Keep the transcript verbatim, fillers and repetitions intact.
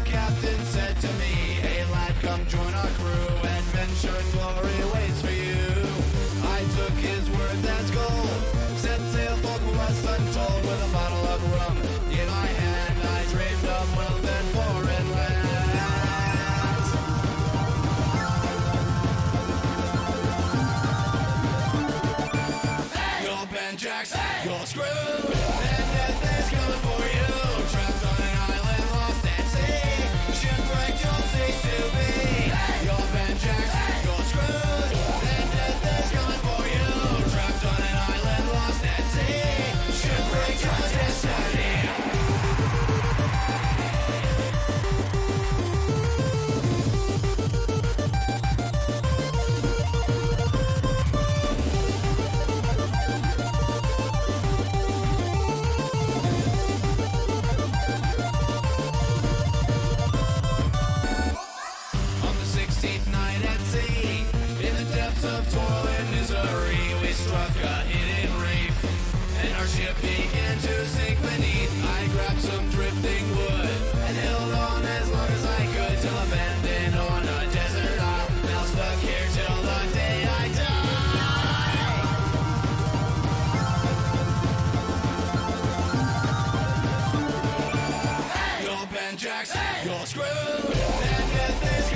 captain said to me, "Hey lad, come join our crew. Adventure and glory waits for you." I took his word as gold, set sail for quests untold, with a bottle of rum in my hand. I dreamed of wealth and foreign lands. You're Ben Jacks, you're screwed, and death is coming for you. Trapped on an island, lost at sea, shipwrecked, you'll cease to be. You're Ben Jacks, you're screwed, and death is coming for you. Trapped on an island, lost at sea, shipwrecked, your destiny. On the sixteenth night at sea, in the depths of toil and misery, we struck a hidden reef, and our ship began to sink beneath. I grabbed some drifting wood and held on as long as I could, till abandoned on a desert isle. Now stuck here till the day I die. You're Ben Jacks, you're screwed, and death is